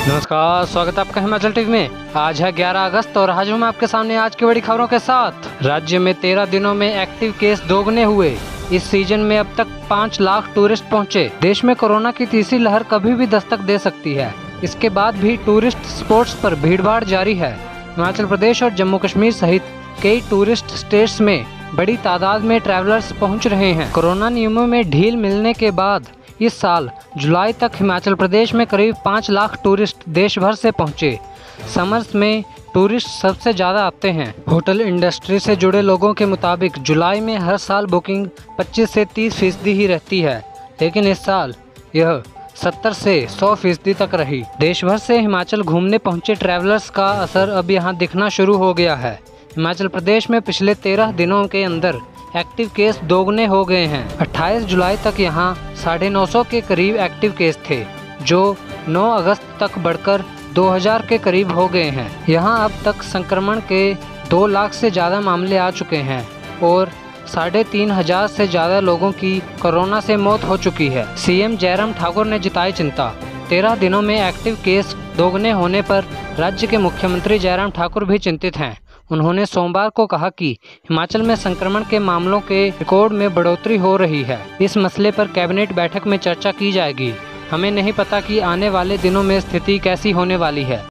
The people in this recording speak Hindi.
नमस्कार, स्वागत है आपका हिमाचल टीवी में। आज है 11 अगस्त और आज हम आपके सामने आज की बड़ी खबरों के साथ। राज्य में 13 दिनों में एक्टिव केस दोगुने हुए। इस सीजन में अब तक 5 लाख टूरिस्ट पहुंचे। देश में कोरोना की तीसरी लहर कभी भी दस्तक दे सकती है। इसके बाद भी टूरिस्ट स्पॉट्स पर भीड़भाड़ जारी है। हिमाचल प्रदेश और जम्मू कश्मीर सहित कई टूरिस्ट स्टेट्स में बड़ी तादाद में ट्रैवलर्स पहुँच रहे हैं। कोरोना नियमों में ढील मिलने के बाद इस साल जुलाई तक हिमाचल प्रदेश में करीब 5 लाख टूरिस्ट देश भर से पहुंचे। समर्स में टूरिस्ट सबसे ज़्यादा आते हैं। होटल इंडस्ट्री से जुड़े लोगों के मुताबिक जुलाई में हर साल बुकिंग 25 से 30% ही रहती है, लेकिन इस साल यह 70 से 100% तक रही। देश भर से हिमाचल घूमने पहुंचे ट्रैवलर्स का असर अब यहाँ दिखना शुरू हो गया है। हिमाचल प्रदेश में पिछले 13 दिनों के अंदर एक्टिव केस दोगुने हो गए हैं। 28 जुलाई तक यहाँ 950 के करीब एक्टिव केस थे, जो 9 अगस्त तक बढ़कर 2000 के करीब हो गए हैं। यहाँ अब तक संक्रमण के 2 लाख से ज़्यादा मामले आ चुके हैं और 3500 से ज़्यादा लोगों की कोरोना से मौत हो चुकी है। सीएम जयराम ठाकुर ने जताई चिंता। 13 दिनों में एक्टिव केस दोगुने होने पर राज्य के मुख्यमंत्री जयराम ठाकुर भी चिंतित हैं। उन्होंने सोमवार को कहा कि हिमाचल में संक्रमण के मामलों के रिकॉर्ड में बढ़ोतरी हो रही है। इस मसले पर कैबिनेट बैठक में चर्चा की जाएगी। हमें नहीं पता कि आने वाले दिनों में स्थिति कैसी होने वाली है।